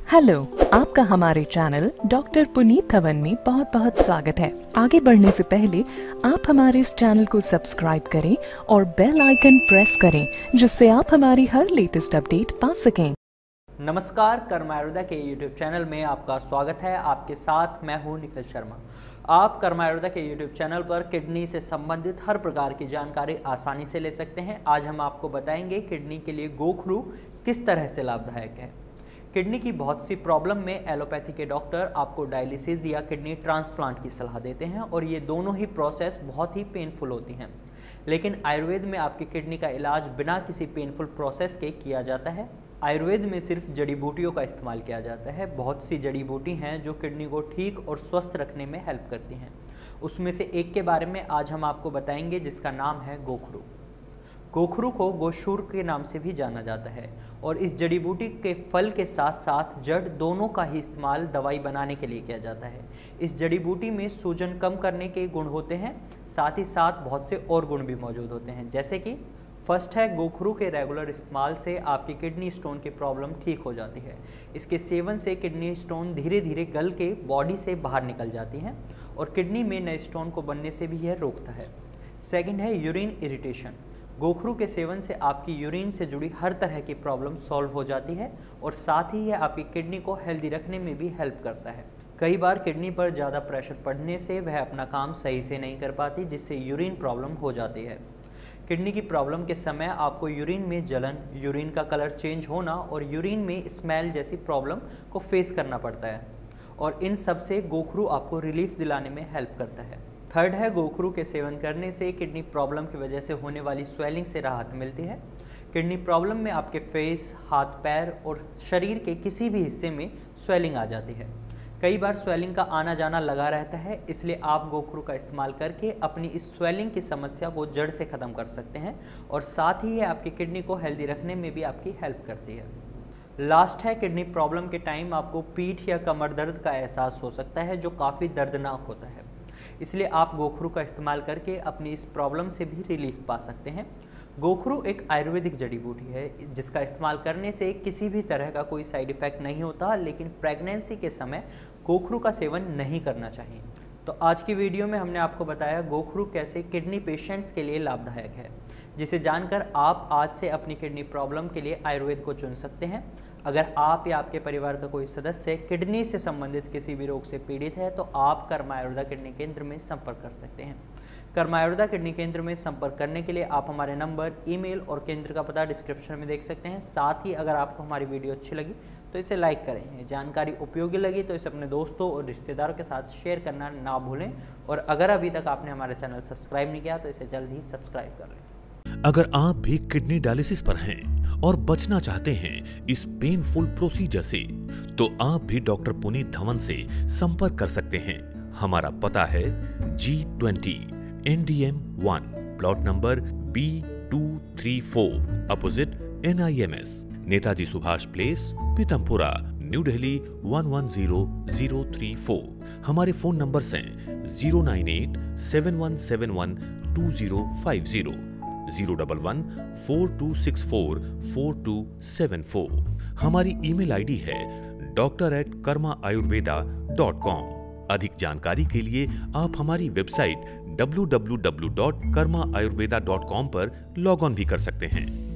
Hello, आपका हमारे channel doctor Puneet Dhawan में बहुत बहुत स्वागत है। आगे बढ़ने से पहले आप हमारे इस चैनल को सब्सक्राइब करें और बेल आइकन प्रेस करें, जिससे आप हमारी हर लेटेस्ट अपडेट पा सकें। नमस्कार, कर्म आयुर्वेदा के यूट्यूब चैनल में आपका स्वागत है। आपके साथ मैं हूं निखिल शर्मा। आप कर्म आयुर्वेदा के यूट्यूब चैनल पर किडनी से संबंधित हर प्रकार की जानकारी आसानी से ले सकते हैं। आज हम आपको बताएंगे किडनी के लिए गोखरू किस तरह से लाभदायक है। किडनी की बहुत सी प्रॉब्लम में एलोपैथी के डॉक्टर आपको डायलिसिस या किडनी ट्रांसप्लांट की सलाह देते हैं और ये दोनों ही प्रोसेस बहुत ही पेनफुल होती हैं। लेकिन आयुर्वेद में आपकी किडनी का इलाज बिना किसी पेनफुल प्रोसेस के किया जाता है। आयुर्वेद में सिर्फ जड़ी बूटियों का इस्तेमाल किया जाता है। बहुत सी जड़ी बूटी हैं जो किडनी को ठीक और स्वस्थ रखने में हेल्प करती हैं। उसमें से एक के बारे में आज हम आपको बताएंगे, जिसका नाम है गोखरू। गोखरू को गोशूर के नाम से भी जाना जाता है और इस जड़ी बूटी के फल के साथ साथ जड़ दोनों का ही इस्तेमाल दवाई बनाने के लिए किया जाता है। इस जड़ी बूटी में सूजन कम करने के गुण होते हैं, साथ ही साथ बहुत से और गुण भी मौजूद होते हैं, जैसे कि फर्स्ट है गोखरू के रेगुलर इस्तेमाल से आपकी किडनी स्टोन की प्रॉब्लम ठीक हो जाती है। इसके सेवन से किडनी स्टोन धीरे धीरे गल के बॉडी से बाहर निकल जाती हैं और किडनी में नए स्टोन को बनने से भी यह रोकता है। सेकंड है यूरिन इरिटेशन। गोखरू के सेवन से आपकी यूरिन से जुड़ी हर तरह की प्रॉब्लम सॉल्व हो जाती है और साथ ही यह आपकी किडनी को हेल्दी रखने में भी हेल्प करता है। कई बार किडनी पर ज़्यादा प्रेशर पड़ने से वह अपना काम सही से नहीं कर पाती, जिससे यूरिन प्रॉब्लम हो जाती है। किडनी की प्रॉब्लम के समय आपको यूरिन में जलन, यूरिन का कलर चेंज होना और यूरिन में स्मेल जैसी प्रॉब्लम को फेस करना पड़ता है और इन सब से गोखरू आपको रिलीफ दिलाने में हेल्प करता है। थर्ड है गोखरू के सेवन करने से किडनी प्रॉब्लम की वजह से होने वाली स्वेलिंग से राहत मिलती है। किडनी प्रॉब्लम में आपके फेस, हाथ, पैर और शरीर के किसी भी हिस्से में स्वेलिंग आ जाती है। कई बार स्वेलिंग का आना जाना लगा रहता है, इसलिए आप गोखरू का इस्तेमाल करके अपनी इस स्वेलिंग की समस्या को जड़ से ख़त्म कर सकते हैं और साथ ही ये आपकी किडनी को हेल्दी रखने में भी आपकी हेल्प करती है। लास्ट है किडनी प्रॉब्लम के टाइम आपको पीठ या कमर दर्द का एहसास हो सकता है, जो काफ़ी दर्दनाक होता है। इसलिए आप गोखरू का इस्तेमाल करके अपनी इस प्रॉब्लम से भी रिलीफ पा सकते हैं। गोखरू एक आयुर्वेदिक जड़ी बूटी है, जिसका इस्तेमाल करने से किसी भी तरह का कोई साइड इफ़ेक्ट नहीं होता, लेकिन प्रेगनेंसी के समय गोखरू का सेवन नहीं करना चाहिए। तो आज की वीडियो में हमने आपको बताया गोखरू कैसे किडनी पेशेंट्स के लिए लाभदायक है, जिसे जानकर आप आज से अपनी किडनी प्रॉब्लम के लिए आयुर्वेद को चुन सकते हैं। अगर आप या आपके परिवार का कोई सदस्य किडनी से संबंधित किसी भी रोग से पीड़ित है तो आप कर्म आयुर्वेदा किडनी केंद्र में संपर्क कर सकते हैं। कर्म आयुर्वेदा किडनी केंद्र में संपर्क करने के लिए आप हमारे नंबर, ईमेल और केंद्र का पता डिस्क्रिप्शन में देख सकते हैं। साथ ही अगर आपको हमारी वीडियो अच्छी लगी तो इसे लाइक करें, जानकारी उपयोगी लगी तो इसे अपने दोस्तों और रिश्तेदारों के साथ शेयर करना ना भूलें और अगर अभी तक आपने हमारा चैनल सब्सक्राइब नहीं किया तो इसे जल्द ही सब्सक्राइब कर लें। अगर आप भी किडनी डायलिसिस पर हैं और बचना चाहते हैं इस पेनफुल प्रोसीजर से, तो आप भी डॉक्टर पुनीत धवन से संपर्क कर सकते हैं। हमारा पता है G20 NDM 1, plot number B234, opposite NIMS, Netaji Subhash place, Pitampura, new Delhi 110034। हमारे फोन नंबर्स हैं 09871712050, 011-4264-4274। हमारी ईमेल आईडी है doctor@karmaayurveda.com। अधिक जानकारी के लिए आप हमारी वेबसाइट www.karmaayurveda.com पर लॉग ऑन भी कर सकते हैं।